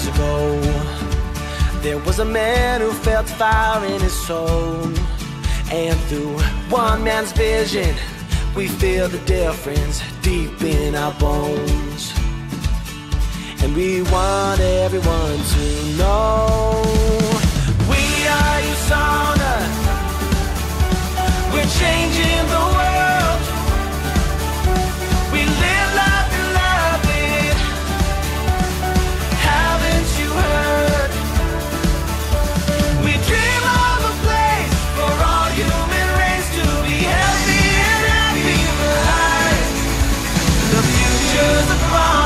years ago, there was a man who felt fire in his soul. And through one man's vision, we feel the difference deep in our bones. And we want everyone to know, we are USANA. We're changing the world. We live life and love it. Haven't you heard? We dream of a place for all human race to be healthy and happy for life. The future's upon